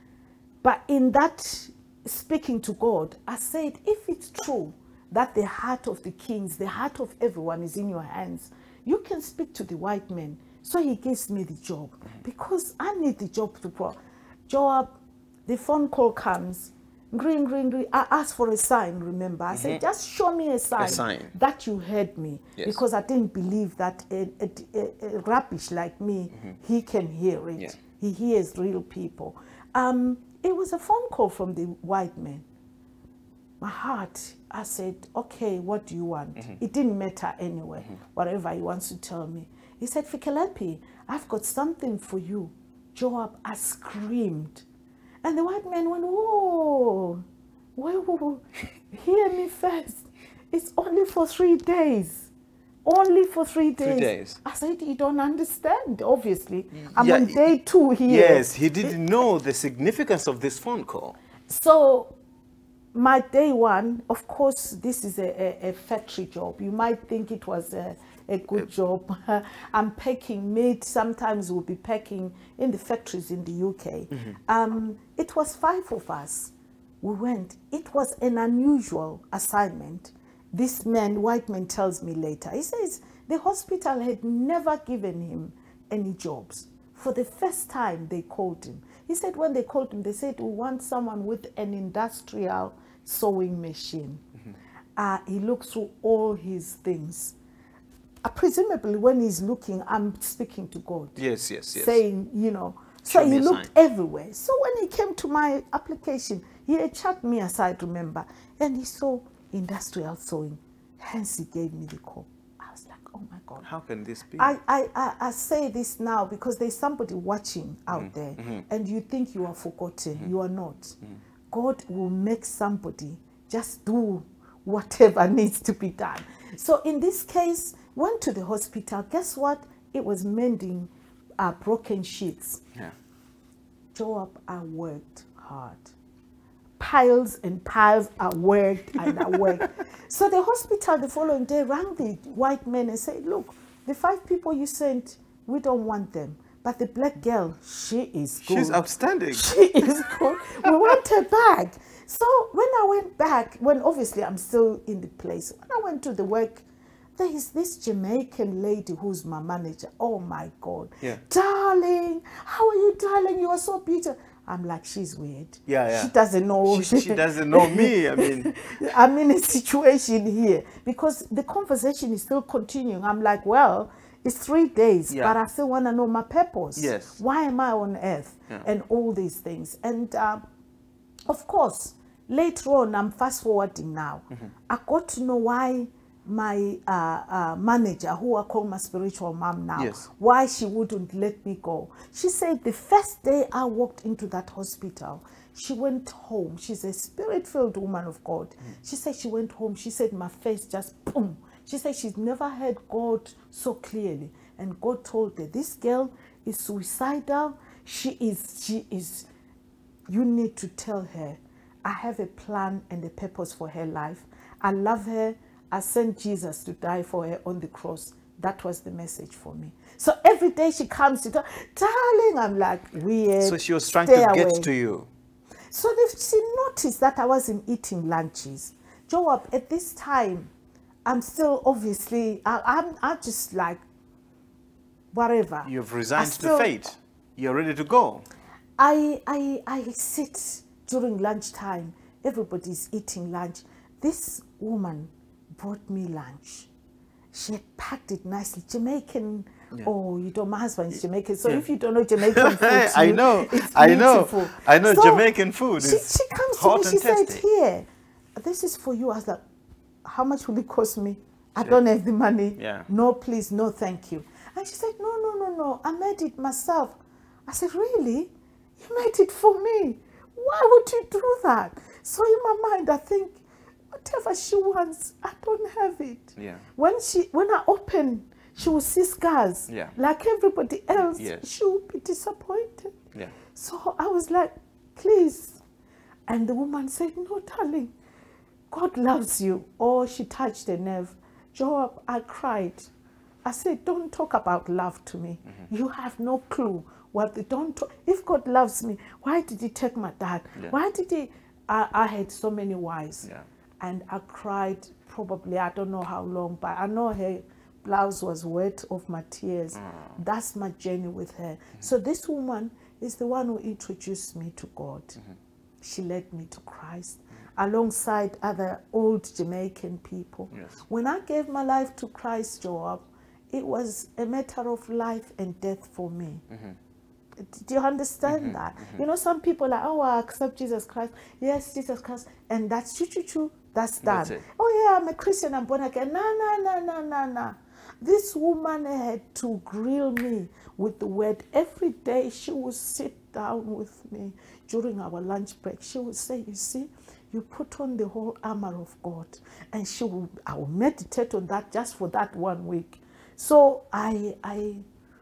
Speaker 2: But in that speaking to God, I said, if it's true that the heart of the kings, the heart of everyone is in your hands, you can speak to the white man. So he gives me the job because I need the job to pro. Joab, the phone call comes, green, green, green. I asked for a sign, remember. I mm-hmm. said, just show me a sign,
Speaker 1: a sign
Speaker 2: that you heard me.
Speaker 1: Yes.
Speaker 2: Because I didn't believe that a, a, a, a rubbish like me, mm-hmm. he can hear it. Yeah. He hears real people. Um, it was a phone call from the white man. My heart, I said, okay, what do you want? Mm-hmm. It didn't matter anyway, mm-hmm. whatever he wants to tell me. He said, Fikelephi, I've got something for you. Joab, I screamed. And the white man went, whoa, whoa, whoa, hear me first. It's only for three days. Only for three days.
Speaker 1: Three days.
Speaker 2: I said, you don't understand, obviously. I'm
Speaker 1: yeah,
Speaker 2: on day two here.
Speaker 1: Yes, he didn't know the significance of this phone call.
Speaker 2: So, my day one, of course, this is a, a, a factory job. You might think it was a, a good job. I'm packing meat. Sometimes we'll be packing in the factories in the U K. Mm-hmm. um, it was five of us. We went. It was an unusual assignment. This man, white man, tells me later. He says the hospital had never given him any jobs For the first time, they called him. He said when they called him, they said, we want someone with an industrial sewing machine. Mm-hmm. uh, he looked through all his things. Uh, presumably, when he's looking, I'm speaking to God.
Speaker 1: Yes, yes, yes.
Speaker 2: Saying, you know, so
Speaker 1: Show
Speaker 2: he
Speaker 1: me a
Speaker 2: looked
Speaker 1: sign.
Speaker 2: everywhere. So when he came to my application, he had chucked me aside, remember, and he saw industrial sewing. Hence, he gave me the call. I was like, oh my God.
Speaker 1: How can this be?
Speaker 2: I, I, I, I say this now because there's somebody watching out
Speaker 1: Mm-hmm.
Speaker 2: there,
Speaker 1: Mm-hmm.
Speaker 2: and you think you are forgotten.
Speaker 1: Mm-hmm.
Speaker 2: You are not.
Speaker 1: Mm-hmm.
Speaker 2: God will make somebody just do whatever needs to be done. So in this case, went to the hospital. Guess what? It was mending uh, broken sheets.
Speaker 1: Yeah.
Speaker 2: Joab, I worked hard. Piles and piles I worked and I worked. So the hospital the following day rang the white men and said, look, the five people you sent, we don't want them. But the black girl, she is good.
Speaker 1: She's outstanding.
Speaker 2: She is good. We want her back. So when I went back, when obviously I'm still in the place, when I went to the work, there is this Jamaican lady who's my manager. Oh my God.
Speaker 1: Yeah.
Speaker 2: Darling, how are you, darling? You are so beautiful. I'm like, she's weird.
Speaker 1: Yeah, yeah.
Speaker 2: She doesn't know.
Speaker 1: She, she doesn't know me. I mean,
Speaker 2: I'm in a situation here because the conversation is still continuing. I'm like, well, it's three days,
Speaker 1: Yeah.
Speaker 2: but I still want to know my purpose.
Speaker 1: Yes.
Speaker 2: Why am I on earth?
Speaker 1: Yeah.
Speaker 2: And all these things. And uh, of course, later on, I'm fast forwarding now. Mm-hmm. I got to know why my uh, uh, manager, who I call my spiritual mom now,
Speaker 1: Yes.
Speaker 2: why she wouldn't let me go. She said the first day I walked into that hospital, she went home. She's a spirit-filled woman of God. Mm. She said she went home. She said my face just boom. She said she's never heard God so clearly. And God told her, this girl is suicidal. She is, she is, you need to tell her, I have a plan and a purpose for her life. I love her. I sent Jesus to die for her on the cross. That was the message for me. So every day she comes to tell, darling, I'm like, weird.
Speaker 1: so she was trying
Speaker 2: stay
Speaker 1: to get
Speaker 2: away.
Speaker 1: to you.
Speaker 2: So they, she noticed that I wasn't eating lunches. Joab, at this time, I'm still obviously, I, I'm, I'm just like, whatever.
Speaker 1: You've resigned
Speaker 2: still,
Speaker 1: to fate. You're ready to go.
Speaker 2: I, I, I sit during lunchtime. Everybody's eating lunch. This woman brought me lunch. She had packed it nicely. Jamaican, yeah. Oh, you know, my husband is Jamaican. So yeah. If you don't know Jamaican food,
Speaker 1: I
Speaker 2: you,
Speaker 1: know,
Speaker 2: it's
Speaker 1: I know,
Speaker 2: beautiful.
Speaker 1: I know
Speaker 2: So
Speaker 1: Jamaican food
Speaker 2: she,
Speaker 1: is
Speaker 2: she comes
Speaker 1: hot
Speaker 2: to me,
Speaker 1: and
Speaker 2: she said,
Speaker 1: tasty.
Speaker 2: here, this is for you. I was like, how much will it cost me? I don't have the money.
Speaker 1: Yeah.
Speaker 2: No, please, no, thank you. And she said, no, no, no, no, I made it myself. I said, really? You made it for me? Why would you do that? So in my mind, I think, whatever she wants, I don't have it.
Speaker 1: Yeah.
Speaker 2: When she, when I open, she will see scars.
Speaker 1: Yeah.
Speaker 2: Like everybody else,
Speaker 1: Yes.
Speaker 2: she will be disappointed.
Speaker 1: Yeah.
Speaker 2: So I was like, please. And the woman said, no, darling, God loves you. Oh, she touched a nerve. Joab, I cried. I said, don't talk about love to me. Mm-hmm. You have no clue what the, don't talk. If God loves me, why did he take my dad?
Speaker 1: Yeah.
Speaker 2: Why did he, I, I had so many wives.
Speaker 1: Yeah.
Speaker 2: And I cried probably, I don't know how long, but I know her blouse was wet of my tears. Mm. That's my journey with her. Mm-hmm. So this woman is the one who introduced me to God. Mm-hmm. She led me to Christ, mm-hmm. alongside other old Jamaican people.
Speaker 1: Yes.
Speaker 2: When I gave my life to Christ, Joab, it was a matter of life and death for me. Mm-hmm. Do you understand mm-hmm, that? Mm-hmm. You know, some people are like, oh, I accept Jesus Christ. Yes, Jesus Christ. And that's choo choo choo. That's done. That's oh, yeah, I'm a Christian. I'm born again. No, no, no, no, no, no. This woman had to grill me with the word. Every day she would sit down with me during our lunch break. She would say, you see, you put on the whole armor of God. And she would, I would meditate on that just for that one week. So I, I,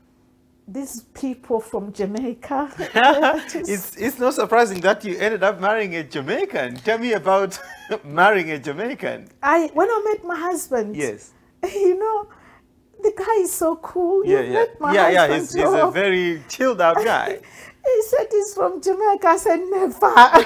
Speaker 2: these people from Jamaica.
Speaker 1: it's, it's not surprising that you ended up marrying a Jamaican. Tell me about marrying a Jamaican.
Speaker 2: I, when I met my husband,
Speaker 1: yes,
Speaker 2: you know, the guy is so cool.
Speaker 1: Yeah,
Speaker 2: you
Speaker 1: yeah,
Speaker 2: met my
Speaker 1: yeah, yeah.
Speaker 2: husband,
Speaker 1: He's, he's a very chilled out guy.
Speaker 2: He said he's from Jamaica. I said never.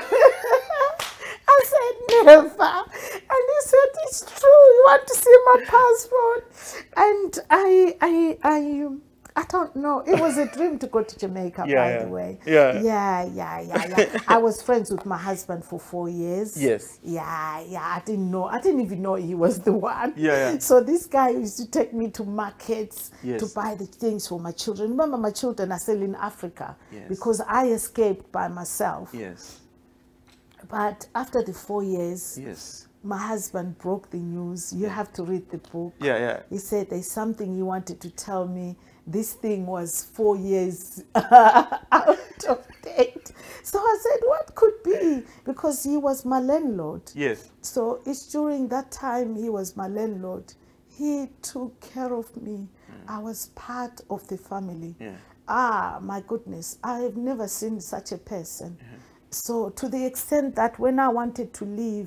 Speaker 2: I said never. And he said, it's true. You want to see my passport? And I, I, I, I don't know. It was a dream to go to Jamaica,
Speaker 1: yeah,
Speaker 2: by
Speaker 1: yeah.
Speaker 2: the way.
Speaker 1: Yeah.
Speaker 2: Yeah, yeah, yeah, yeah. I was friends with my husband for four years.
Speaker 1: Yes.
Speaker 2: Yeah, yeah. I didn't know. I didn't even know he was the one.
Speaker 1: Yeah, yeah.
Speaker 2: So this guy used to take me to markets
Speaker 1: yes.
Speaker 2: to buy the things for my children. Remember, my children are still in Africa
Speaker 1: yes.
Speaker 2: because I escaped by myself.
Speaker 1: Yes.
Speaker 2: But after the four years,
Speaker 1: yes.
Speaker 2: my husband broke the news. You have to read the book.
Speaker 1: Yeah, yeah.
Speaker 2: He said there's something he wanted to tell me. This thing was four years out of date. So I said, what could be? Because he was my landlord.
Speaker 1: Yes.
Speaker 2: So it's during that time he was my landlord. He took care of me. Mm. I was part of the family. Yeah. Ah, my goodness. I have never seen such a person. Mm-hmm. So to the extent that when I wanted to leave,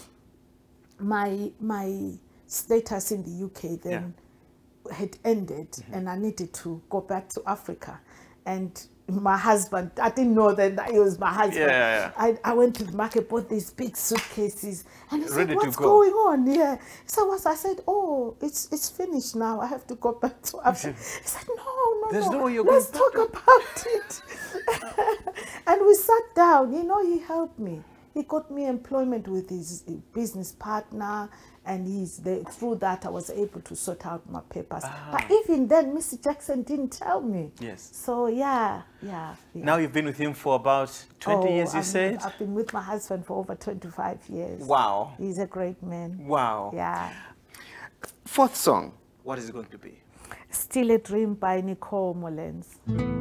Speaker 2: my my status in the U K then yeah. had ended, mm-hmm. and I needed to go back to Africa. And my husband, I didn't know that he was my husband.
Speaker 1: Yeah, yeah, yeah.
Speaker 2: I, I went to the market, bought these big suitcases, and he said,
Speaker 1: Ready
Speaker 2: what's
Speaker 1: to go.
Speaker 2: going on? Yeah. So was, I said, oh, it's it's finished now. I have to go back to Africa. He said, no, no,
Speaker 1: There's
Speaker 2: no.
Speaker 1: no way you're
Speaker 2: Let's
Speaker 1: going
Speaker 2: talk about it. And we sat down. You know, he helped me. He got me employment with his business partner, and he's the, through that I was able to sort out my papers. Ah. But even then, Mister Jackson didn't tell me.
Speaker 1: Yes.
Speaker 2: So yeah, yeah, yeah.
Speaker 1: Now you've been with him for about twenty
Speaker 2: oh,
Speaker 1: years, you
Speaker 2: I've,
Speaker 1: said?
Speaker 2: I've been with my husband for over twenty-five years.
Speaker 1: Wow.
Speaker 2: He's a great man.
Speaker 1: Wow.
Speaker 2: Yeah.
Speaker 1: Fourth song, what is it going to be?
Speaker 2: Still a Dream by Nicole Mullins.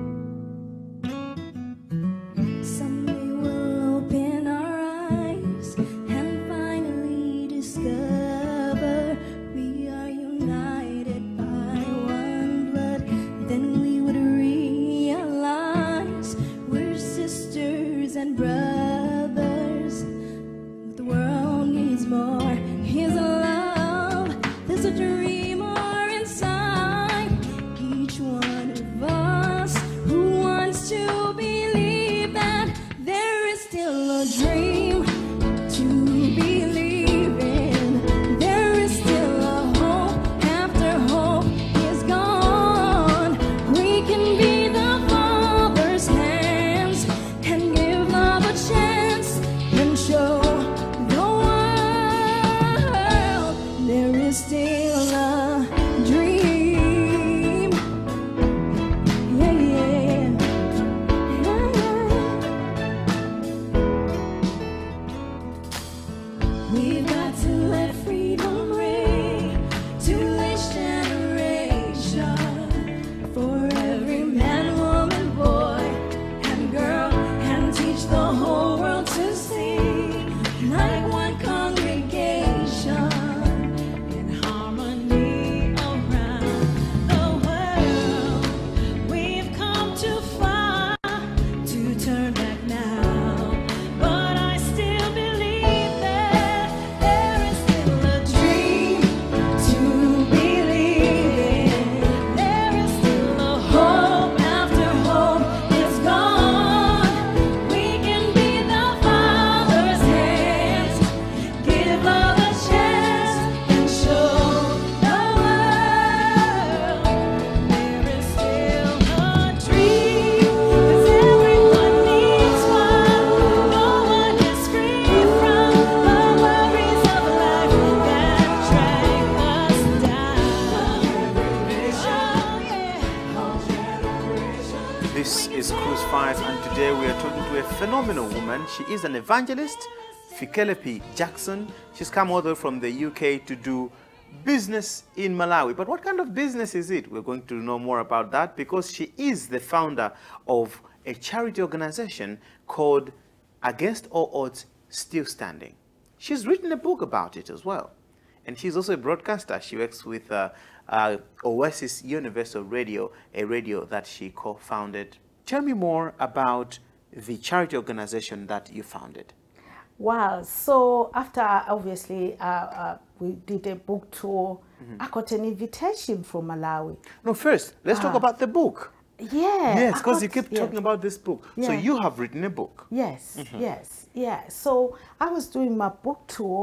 Speaker 1: Phenomenal woman. She is an evangelist, Fikelephi Jackson. She's come all the way from the U K to do business in Malawi. But what kind of business is it? We're going to know more about that because she is the founder of a charity organization called Against All Odds, Still Standing. She's written a book about it as well. And she's also a broadcaster. She works with uh, uh, Oasis Universal Radio, a radio that she co-founded. Tell me more about the charity organization that you founded.
Speaker 2: Wow. So after, obviously, uh, uh, we did a book tour, mm-hmm. I got an invitation from Malawi.
Speaker 1: No, first, let's uh, talk about the book.
Speaker 2: Yeah.
Speaker 1: Yes, because you keep
Speaker 2: yeah.
Speaker 1: talking about this book. Yeah. So you have written a book.
Speaker 2: Yes,
Speaker 1: mm-hmm.
Speaker 2: yes, yeah. So I was doing my book tour.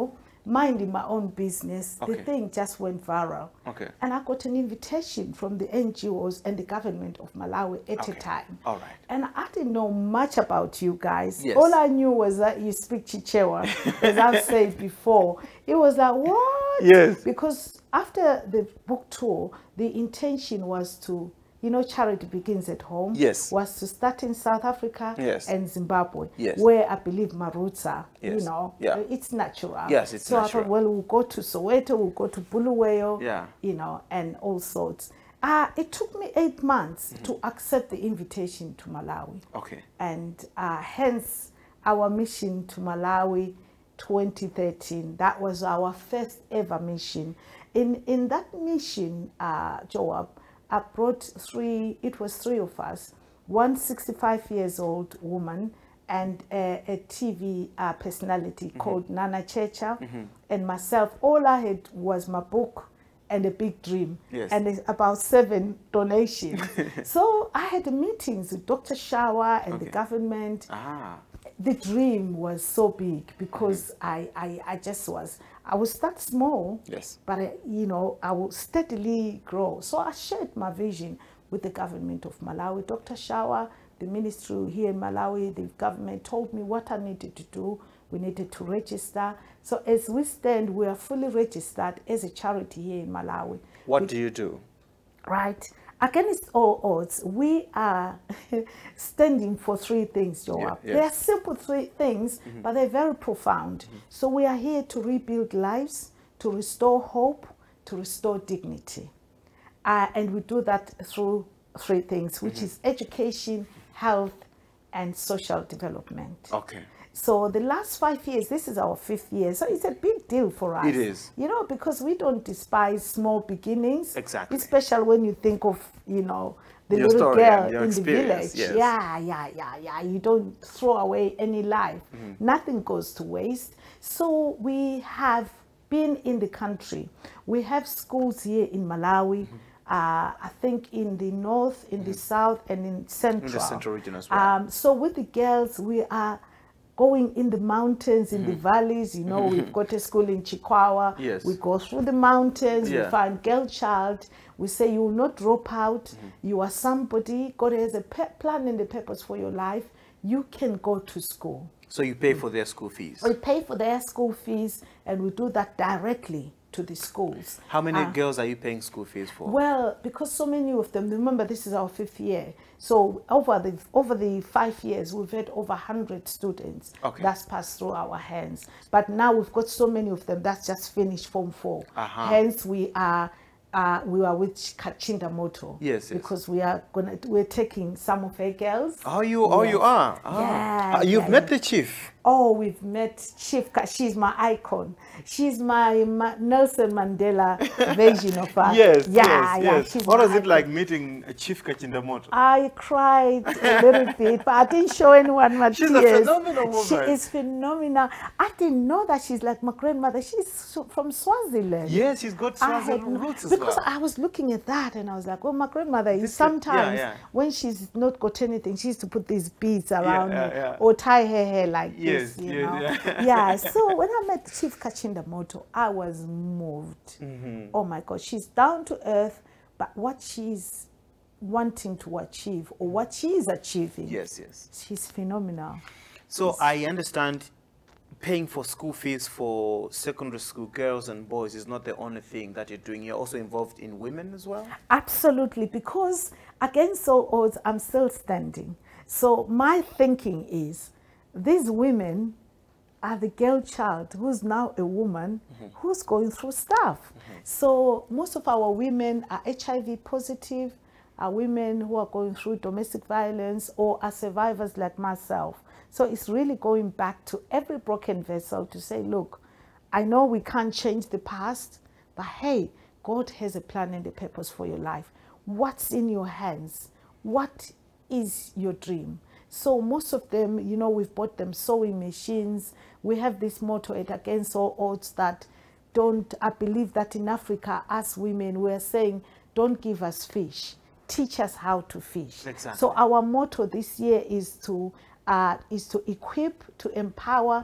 Speaker 2: minding my own business.
Speaker 1: Okay.
Speaker 2: The thing just went viral.
Speaker 1: Okay.
Speaker 2: And I got an invitation from the N G Os and the government of Malawi at
Speaker 1: Okay.
Speaker 2: a time.
Speaker 1: All right.
Speaker 2: And I didn't know much about you guys.
Speaker 1: Yes.
Speaker 2: All I knew was that you speak Chichewa, as I've said before. It was like, what?
Speaker 1: Yes.
Speaker 2: Because after the book tour, the intention was to, you know, charity begins at home.
Speaker 1: Yes.
Speaker 2: Was to start in South Africa
Speaker 1: Yes.
Speaker 2: and Zimbabwe,
Speaker 1: Yes.
Speaker 2: where I believe my roots are.
Speaker 1: Yes.
Speaker 2: You know,
Speaker 1: Yeah.
Speaker 2: it's natural.
Speaker 1: Yes, it's
Speaker 2: so
Speaker 1: natural.
Speaker 2: I thought, well, we'll go to Soweto, we'll go to Bulawayo,
Speaker 1: Yeah.
Speaker 2: you know, and all sorts. Uh, it took me eight months
Speaker 1: Mm-hmm.
Speaker 2: to accept the invitation to Malawi.
Speaker 1: Okay.
Speaker 2: And uh, hence our mission to Malawi twenty thirteen. That was our first ever mission. In, in that mission, uh, Joab, I brought three, it was three of us, one sixty-five years old woman and a, a T V uh, personality mm-hmm. called Nana Checha mm-hmm. and myself. All I had was my book and a big dream,
Speaker 1: yes.
Speaker 2: and about seven donations. So I had meetings with Doctor Shawa and okay. the government.
Speaker 1: Ah.
Speaker 2: The dream was so big because mm-hmm. I, I, I just was, I would start small,
Speaker 1: yes.
Speaker 2: but I, you know, I will steadily grow. So I shared my vision with the government of Malawi. Doctor Shawa, the ministry here in Malawi, the government told me what I needed to do. We needed to register. So as we stand, we are fully registered as a charity here in Malawi.
Speaker 1: What
Speaker 2: we,
Speaker 1: do you do?
Speaker 2: Right. Against all odds, we are standing for three things, Joab. Yeah, yes. They are simple three things, mm-hmm. but they're very profound. Mm-hmm. So we are here to rebuild lives, to restore hope, to restore dignity. Uh, and we do that through three things, which mm-hmm. is education, health, and social development.
Speaker 1: Okay.
Speaker 2: So the last five years, this is our fifth year. So it's a big deal for us.
Speaker 1: It is.
Speaker 2: You know, because we don't despise small beginnings.
Speaker 1: Exactly.
Speaker 2: Especially when you think of, you know, the
Speaker 1: your
Speaker 2: little
Speaker 1: story
Speaker 2: girl
Speaker 1: your
Speaker 2: in the village.
Speaker 1: Yes.
Speaker 2: Yeah, yeah, yeah, yeah. You don't throw away any life. Mm-hmm. Nothing goes to waste. So we have been in the country. We have schools here in Malawi. Mm-hmm. Uh, I think in the north, in mm-hmm. the south, and in central. In
Speaker 1: the central region as well.
Speaker 2: Um, so with the girls, we are going in the mountains, in mm-hmm. the valleys. You know, we've got a school in Chikwawa.
Speaker 1: Yes.
Speaker 2: We go through the mountains.
Speaker 1: Yeah.
Speaker 2: We find girl child. We say you will not drop out. Mm-hmm. You are somebody. God has a plan and a purpose for your life. You can go to school.
Speaker 1: So you pay for their school fees?
Speaker 2: We pay for their school fees, and we do that directly to the schools.
Speaker 1: How many
Speaker 2: uh,
Speaker 1: girls are you paying school fees for?
Speaker 2: Well, because so many of them, remember this is our fifth year. So over the over the five years, we've had over one hundred students
Speaker 1: okay.
Speaker 2: that's passed through our hands. But now we've got so many of them that's just finished Form four. Uh-huh. Hence we are uh, we are with Kachinda Moto.
Speaker 1: Yes, yes.
Speaker 2: Because we are gonna we're taking some of her girls.
Speaker 1: Oh, you oh yes. you are. Oh.
Speaker 2: Yeah.
Speaker 1: Uh, you've
Speaker 2: yeah,
Speaker 1: met
Speaker 2: yeah.
Speaker 1: the chief.
Speaker 2: Oh, we've met Chief. She's my icon. She's my, my Nelson Mandela version of her.
Speaker 1: Yes,
Speaker 2: yeah,
Speaker 1: yes,
Speaker 2: yeah.
Speaker 1: yes.
Speaker 2: She's
Speaker 1: what was
Speaker 2: icon.
Speaker 1: it like meeting Chief Kachindamoto?
Speaker 2: I cried a little bit, but I didn't show anyone my
Speaker 1: she's
Speaker 2: tears.
Speaker 1: She's a phenomenal woman.
Speaker 2: She is phenomenal. I didn't know that she's like my grandmother. She's from Swaziland.
Speaker 1: Yes, she's got Swaziland
Speaker 2: no,
Speaker 1: roots as
Speaker 2: because
Speaker 1: well.
Speaker 2: I was looking at that and I was like, oh, my grandmother is
Speaker 1: this
Speaker 2: sometimes
Speaker 1: yeah, yeah.
Speaker 2: when she's not got anything, she used to put these beads around
Speaker 1: yeah,
Speaker 2: her
Speaker 1: yeah.
Speaker 2: or tie her hair like
Speaker 1: yes,
Speaker 2: this, you
Speaker 1: yes,
Speaker 2: know.
Speaker 1: Yeah.
Speaker 2: Yeah, so when I met Chief Kachindamoto, I was moved.
Speaker 1: Mm-hmm.
Speaker 2: Oh my God, she's down to earth, but what she's wanting to achieve or what she is achieving,
Speaker 1: yes, yes,
Speaker 2: she's phenomenal.
Speaker 1: So she's I understand paying for school fees for secondary school girls and boys is not the only thing that you're doing. You're also involved in women as well?
Speaker 2: Absolutely, because against all odds, I'm still standing. So my thinking is, these women are the girl child who's now a woman mm-hmm. who's going through stuff. Mm-hmm. So most of our women are H I V positive, are women who are going through domestic violence or are survivors like myself. So it's really going back to every broken vessel to say, look, I know we can't change the past, but hey, God has a plan and a purpose for your life. What's in your hands? What is your dream? So most of them, you know, we've bought them sewing machines. We have this motto at Against All Odds that don't, I believe that in Africa, as women, we're saying, don't give us fish, teach us how to fish.
Speaker 1: Exactly.
Speaker 2: So our motto this year is to, uh, is to equip, to empower,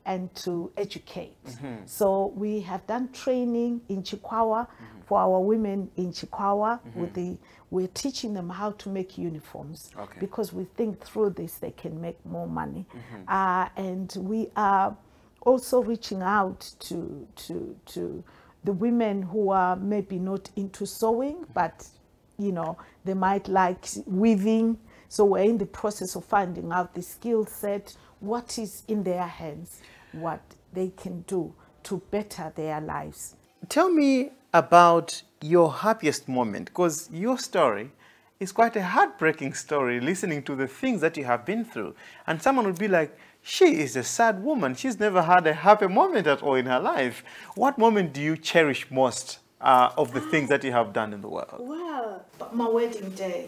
Speaker 2: and to educate. Mm-hmm. So we have done training in Chakhaza mm-hmm. for our women in Chakhaza. Mm-hmm. With the, we're teaching them how to make uniforms okay. because we think through this they can make more money. Mm-hmm. uh, and we are also reaching out to, to, to the women who are maybe not into sewing, mm-hmm. but you know, they might like weaving. So we're in the process of finding out the skill set, what is in their hands, what they can do to better their lives.
Speaker 1: Tell me about your happiest moment, because your story is quite a heartbreaking story, listening to the things that you have been through. And someone would be like, she is a sad woman. She's never had a happy moment at all in her life. What moment do you cherish most uh, of the things that you have done in the world?
Speaker 2: Well, my wedding day.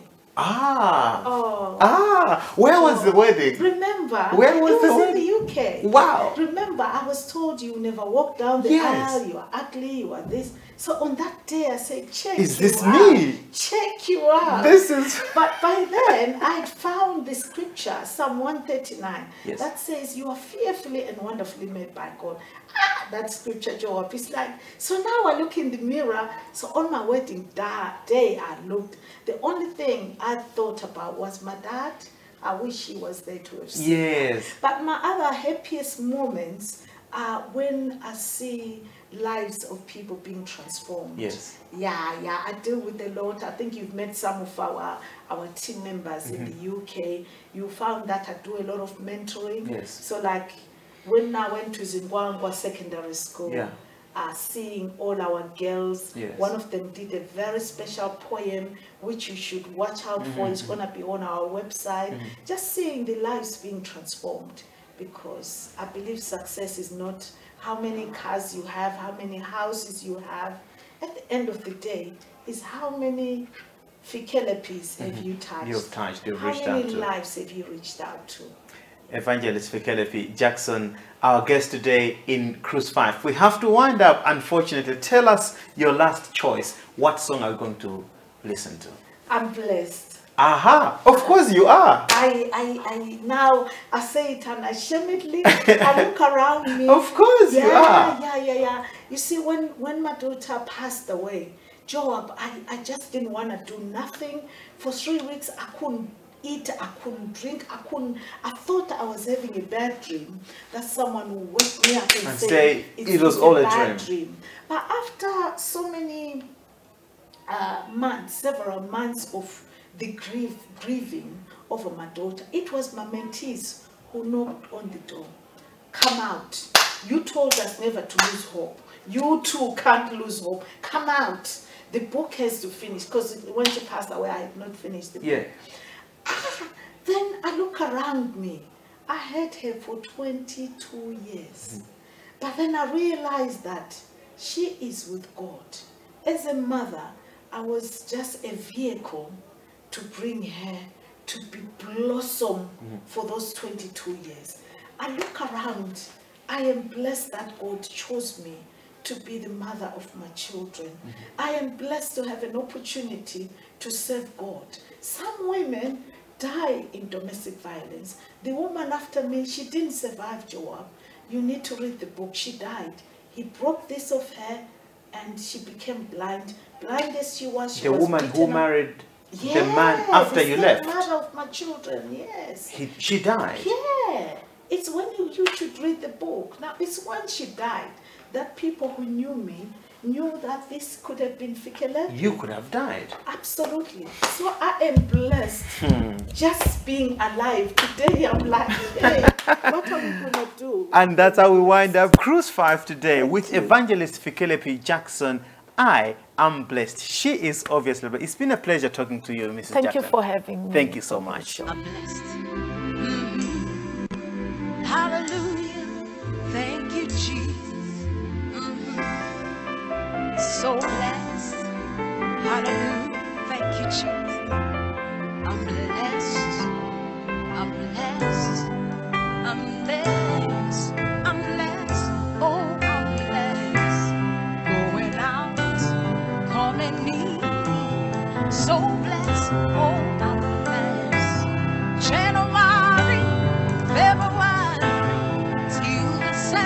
Speaker 1: Ah.
Speaker 2: Oh.
Speaker 1: Ah. Where oh. was the wedding?
Speaker 2: Remember?
Speaker 1: Where was
Speaker 2: it
Speaker 1: the
Speaker 2: was
Speaker 1: wedding?
Speaker 2: in the U K.
Speaker 1: Wow.
Speaker 2: Remember, I was told you never walk down the
Speaker 1: yes.
Speaker 2: aisle, you are ugly, you are this. So on that day I said, check
Speaker 1: Is
Speaker 2: you
Speaker 1: this
Speaker 2: out.
Speaker 1: me?
Speaker 2: Check you out.
Speaker 1: This is...
Speaker 2: But by then, I had found the scripture, Psalm one thirty-nine, yes. that says, you are fearfully and wonderfully made by God. Ah, that scripture, Joab, is like, so now I look in the mirror. So on my wedding day, I looked. The only thing I thought about was my dad. I wish he was there to have seen
Speaker 1: yes.
Speaker 2: that. But my other happiest moments are when I see lives of people being transformed.
Speaker 1: Yes.
Speaker 2: Yeah, yeah, I deal with a lot. I think you've met some of our our team members mm-hmm. in the U K. You found that I do a lot of mentoring.
Speaker 1: Yes.
Speaker 2: So like when I went to Zimbabwe Secondary School,
Speaker 1: yeah.
Speaker 2: uh, seeing all our girls,
Speaker 1: yes.
Speaker 2: one of them did a very special poem which you should watch out mm-hmm. for. It's going to be on our website. Mm-hmm. Just seeing the lives being transformed, because I believe success is not how many cars you have, how many houses you have. At the end of the day, is how many Fikelephis have mm-hmm. you touched?
Speaker 1: You've touched, you've
Speaker 2: how
Speaker 1: reached
Speaker 2: many
Speaker 1: out to.
Speaker 2: lives have you reached out to?
Speaker 1: Evangelist Fikelephi Jackson, our guest today in Cruise five. We have to wind up, unfortunately. Tell us your last choice. What song are you going to listen to?
Speaker 2: I'm blessed.
Speaker 1: Aha, of course you are.
Speaker 2: I, I, I now, I say it unashamedly. I look around me.
Speaker 1: Of course
Speaker 2: yeah,
Speaker 1: you are.
Speaker 2: Yeah, yeah, yeah. You see, when, when my daughter passed away, Joab, I, I just didn't want to do nothing. For three weeks, I couldn't eat, I couldn't drink, I couldn't, I thought I was having a bad dream, that someone would wake me up and,
Speaker 1: and
Speaker 2: say,
Speaker 1: say
Speaker 2: it,
Speaker 1: it was all a
Speaker 2: bad
Speaker 1: dream.
Speaker 2: dream. But after so many uh, months, several months of the grief, grieving over my daughter, it was my mentees who knocked on the door. Come out. You told us never to lose hope. You too can't lose hope. Come out. The book has to finish, because when she passed away, I had not finished the book.
Speaker 1: Yeah.
Speaker 2: Ah, then I look around me. I had her for twenty-two years. Mm-hmm. But then I realized that she is with God. As a mother, I was just a vehicle to bring her to be blossom mm-hmm. for those twenty-two years. I look around. I am blessed that God chose me to be the mother of my children. Mm-hmm. I am blessed to have an opportunity to serve God. Some women die in domestic violence. The woman after me, she didn't survive, Joab. You need to read the book. She died. He broke this of her and she became blind. Blind as she was, she
Speaker 1: the
Speaker 2: was
Speaker 1: woman who
Speaker 2: up.
Speaker 1: married
Speaker 2: Yes,
Speaker 1: the man after you left.
Speaker 2: The mother of my children, yes.
Speaker 1: He, she died.
Speaker 2: Yeah. It's when you, you should read the book. Now, it's when she died that people who knew me knew that this could have been Fikelephi.
Speaker 1: You could have died.
Speaker 2: Absolutely. So I am blessed hmm. just being alive. Today I'm like, hey, what are we going to do?
Speaker 1: And that's how we wind up Cruise five today Thank with you. Evangelist Fikelephi Jackson. I am blessed. She is obviously, but it's been a pleasure talking to you, Missus
Speaker 2: Thank
Speaker 1: Jackson.
Speaker 2: you for having me.
Speaker 1: Thank you so much.
Speaker 3: I'm blessed. Mm-hmm. Hallelujah. Thank you, Jesus. Mm-hmm. So blessed. Hallelujah. Thank you, Jesus. I'm blessed. I'm blessed. I'm blessed. I'm blessed. Oh, I'm blessed. Going out, coming in. So blessed. Oh, I'm blessed. January, February, till the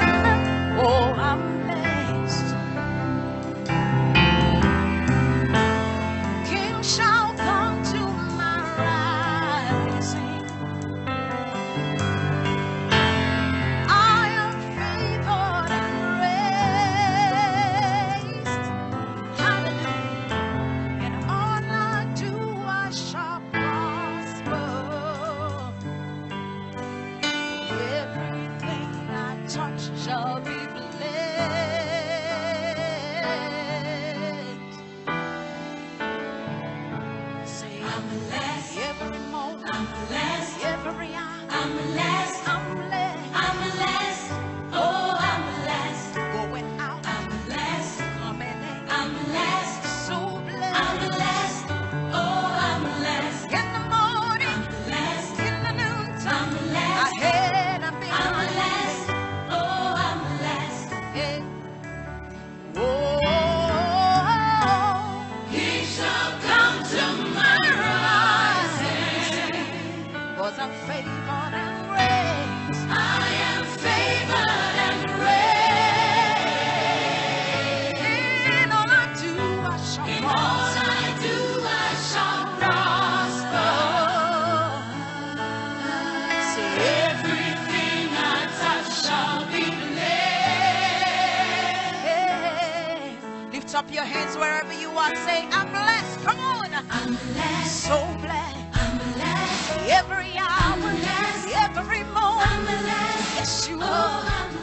Speaker 3: I'm blessed.
Speaker 4: Every moment,
Speaker 3: I'm blessed.
Speaker 4: every hour,
Speaker 3: I'm blessed.
Speaker 4: I'm blessed.
Speaker 3: I'm blessed. Oh, I'm blessed.
Speaker 4: Going out,
Speaker 3: I'm blessed.
Speaker 4: coming in,
Speaker 3: I'm blessed.
Speaker 4: so blessed.
Speaker 3: I'm blessed. Oh, I'm blessed.
Speaker 4: In the morning,
Speaker 3: I'm blessed.
Speaker 4: in the noontime,
Speaker 3: I'm blessed.
Speaker 4: ahead and
Speaker 3: I'm
Speaker 4: behind.
Speaker 3: blessed. Oh, I'm blessed.
Speaker 4: Yeah. Oh,
Speaker 3: He shall come to my rising.
Speaker 4: was I'm favored and grace.
Speaker 3: I am favored and grace.
Speaker 4: In all I do, I shall
Speaker 3: In all
Speaker 4: prosper.
Speaker 3: I do, I shall prosper.
Speaker 4: Say,
Speaker 3: Everything I touch shall be blessed.
Speaker 4: lift up your hands wherever you are. Say, I'm blessed. Come on.
Speaker 3: I'm blessed.
Speaker 4: So blessed.
Speaker 3: I'm blessed.
Speaker 4: Every hour,
Speaker 3: blessed.
Speaker 4: every moment.
Speaker 3: I'm blessed.
Speaker 4: Yes, you
Speaker 3: Oh,
Speaker 4: are.
Speaker 3: I'm